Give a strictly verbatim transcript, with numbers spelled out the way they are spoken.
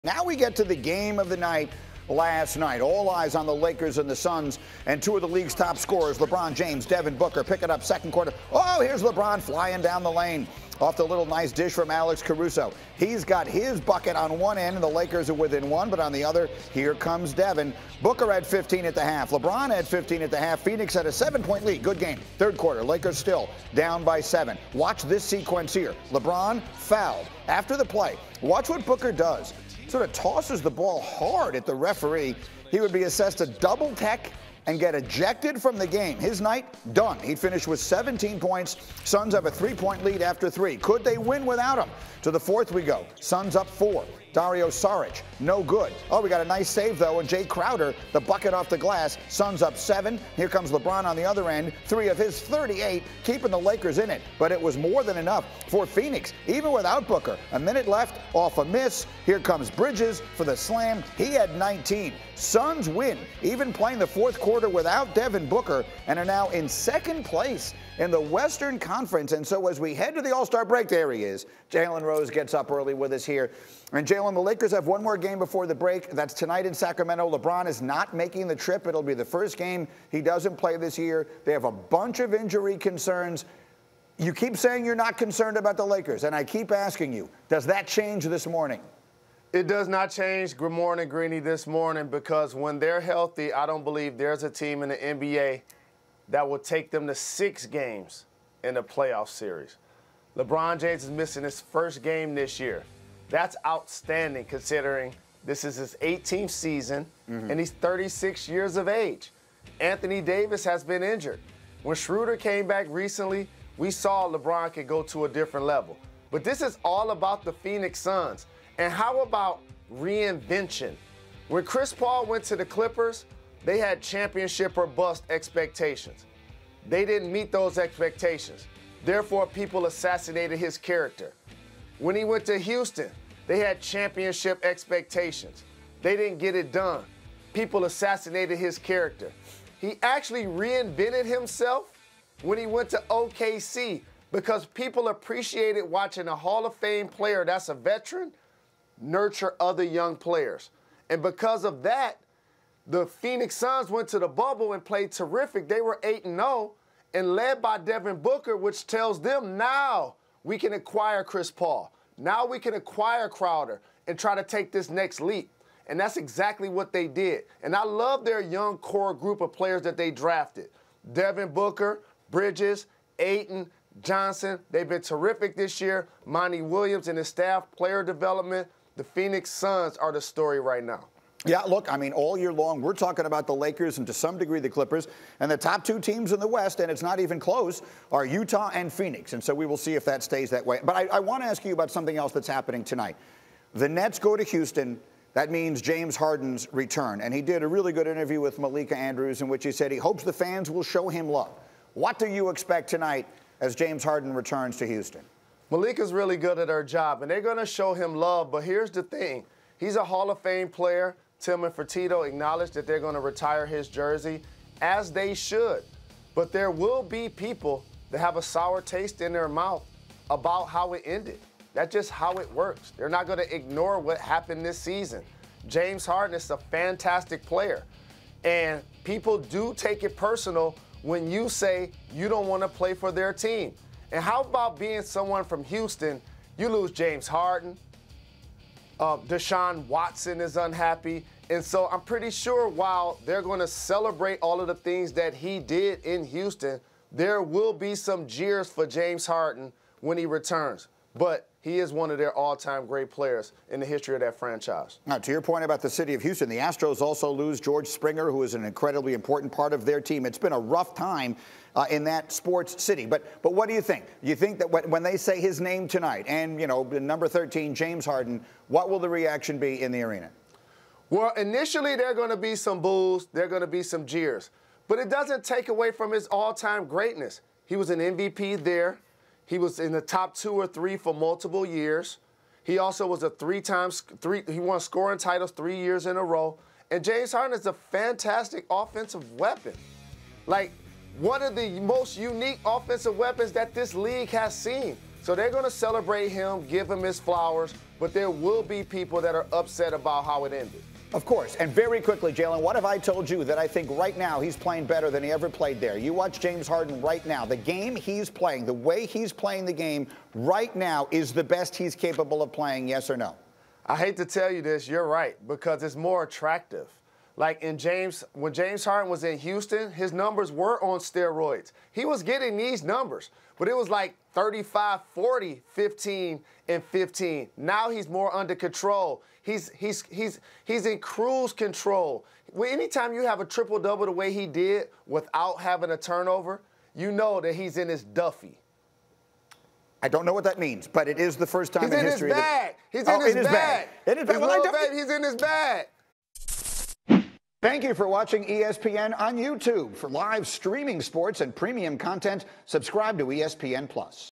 Now we get to the game of the night last night. All eyes on the Lakers and the Suns and two of the league's top scorers, LeBron James, Devin Booker, pick it up second quarter. Oh, here's LeBron flying down the lane off the little nice dish from Alex Caruso. He's got his bucket on one end, and the Lakers are within one, but on the other, here comes Devin. Booker had fifteen at the half. LeBron had fifteen at the half. Phoenix had a seven-point lead. Good game. Third quarter, Lakers still down by seven. Watch this sequence here. LeBron fouled. After the play, watch what Booker does. Sort of tosses the ball hard at the referee. He would be assessed a double tech and get ejected from the game. His night, done. He'd finish with seventeen points. Suns have a three-point lead after three. Could they win without him? To the fourth we go. Suns up four. Dario Saric, no good. Oh, we got a nice save, though, and Jay Crowder, the bucket off the glass. Suns up seven. Here comes LeBron on the other end. Three of his thirty-eight, keeping the Lakers in it. But it was more than enough for Phoenix, even without Booker. A minute left, off a miss. Here comes Bridges for the slam. He had nineteen. Suns win, even playing the fourth quarter without Devin Booker, and are now in second place in the Western Conference. And so as we head to the All-Star break, there he is. Jalen Rose gets up early with us here. And Jalen, the Lakers have one more game before the break. That's tonight in Sacramento. LeBron is not making the trip. It'll be the first game he doesn't play this year. They have a bunch of injury concerns. You keep saying you're not concerned about the Lakers, and I keep asking you, does that change this morning? It does not change. Good morning, Greeny, this morning, because when they're healthy, I don't believe there's a team in the N B A that will take them to six games in the playoff series. LeBron James is missing his first game this year. That's outstanding considering this is his eighteenth season, mm-hmm. and he's thirty-six years of age. Anthony Davis has been injured. When Schroeder came back recently, we saw LeBron could go to a different level. But this is all about the Phoenix Suns. And how about reinvention? When Chris Paul went to the Clippers, they had championship or bust expectations. They didn't meet those expectations. Therefore, people assassinated his character. When he went to Houston, they had championship expectations. They didn't get it done. People assassinated his character. He actually reinvented himself when he went to O K C because people appreciated watching a Hall of Fame player that's a veteran nurture other young players. And because of that, the Phoenix Suns went to the bubble and played terrific. They were eight and oh and led by Devin Booker, which tells them now we can acquire Chris Paul. Now we can acquire Crowder and try to take this next leap. And that's exactly what they did. And I love their young core group of players that they drafted. Devin Booker, Bridges, Ayton, Johnson. They've been terrific this year. Monty Williams and his staff, player development. The Phoenix Suns are the story right now. Yeah, look, I mean, all year long, we're talking about the Lakers and to some degree the Clippers. And the top two teams in the West, and it's not even close, are Utah and Phoenix. And so we will see if that stays that way. But I, I want to ask you about something else that's happening tonight. The Nets go to Houston. That means James Harden's return. And he did a really good interview with Malika Andrews in which he said he hopes the fans will show him love. What do you expect tonight as James Harden returns to Houston? Malika's really good at her job, and they're going to show him love. But here's the thing. He's a Hall of Fame player. Tillman Fertitta acknowledged that they're going to retire his jersey, as they should. But there will be people that have a sour taste in their mouth about how it ended. That's just how it works. They're not going to ignore what happened this season. James Harden is a fantastic player. And people do take it personal when you say you don't want to play for their team. And how about being someone from Houston? You lose James Harden. Uh, Deshaun Watson is unhappy. And so I'm pretty sure while they're going to celebrate all of the things that he did in Houston, there will be some jeers for James Harden when he returns. But he is one of their all-time great players in the history of that franchise. Now, to your point about the city of Houston, the Astros also lose George Springer, who is an incredibly important part of their team. It's been a rough time uh, in that sports city. But but what do you think? You think that when they say his name tonight and, you know, number thirteen, James Harden, what will the reaction be in the arena? Well, initially, there are going to be some boos. There are going to be some jeers. But it doesn't take away from his all-time greatness. He was an M V P there. He was in the top two or three for multiple years. He also was a three-time, three, he won scoring titles three years in a row. And James Harden is a fantastic offensive weapon. Like, one of the most unique offensive weapons that this league has seen. So they're going to celebrate him, give him his flowers, but there will be people that are upset about how it ended. Of course. And very quickly, Jalen, what have I told you that I think right now he's playing better than he ever played there? You watch James Harden right now. The game he's playing, the way he's playing the game right now is the best he's capable of playing, yes or no? I hate to tell you this, you're right, because it's more attractive. Like in James, when James Harden was in Houston, his numbers were on steroids. He was getting these numbers, but it was like thirty-five, forty, fifteen, and fifteen. Now he's more under control. He's he's he's he's in cruise control. Anytime you have a triple-double the way he did without having a turnover, you know that he's in his Duffy. I don't know what that means, but it is the first time he's in, in history. His bag. He's that, in oh, his in his bag. bag. In his bag. His Well, little baby, he's in his bag. Thank you for watching E S P N on YouTube. For live streaming sports and premium content, subscribe to E S P N Plus.